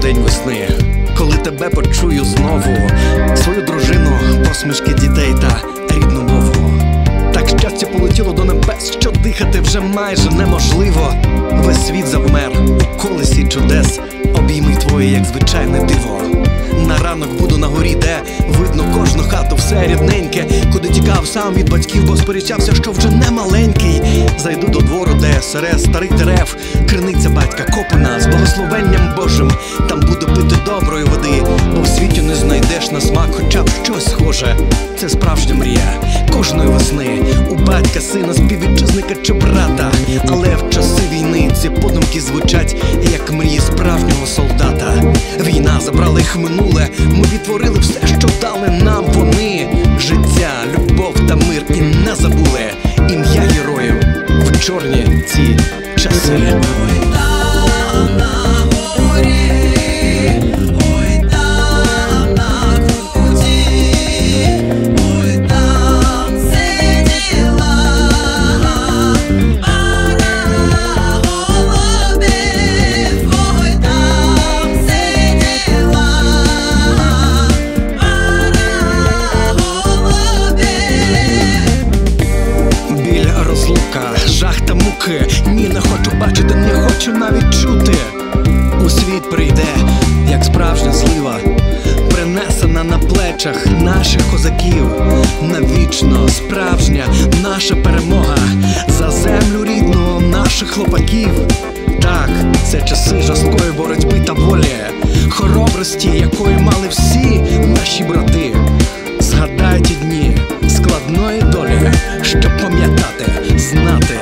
день весни, коли тебе почую знову, свою дружину, посмішки дітей та рідну мову. Так щастя полетіло до небес, що дихати вже майже неможливо. Весь світ завмер у колесі чудес, обійми твої, як звичайне диво. На ранок буду на горі, де видно кожну хату, все рідненьке, куди тікав сам від батьків, бо сперечався, що вже не маленький. Зайду до двору, де серед старих дерев криниця батька копана з благословенням Божим. Там буду пити доброї води, бо в світі не знайдеш на смак хоча б щось схоже. Це справжня мрія кожної весни, у батька, сина, співвітчизника чи брата. Але в часи війни ці подумки звучать, як мрії справжнього солдата. Війна забрала їх минуле, ми відтворили все, що дали нам вони. Життя, любов та мир, і не забули ім'я героїв в чорні ці часи. Жах та муки, ні, не хочу бачити, не хочу навіть чути. У світ прийде, як справжня злива, принесена на плечах наших козаків. Навічно справжня наша перемога за землю рідну наших хлопаків. Так, це часи жорсткої боротьби та волі, хоробрості, якої мали всі наші брати. Згадайте дні складної долі, щоб пам'ятати, знати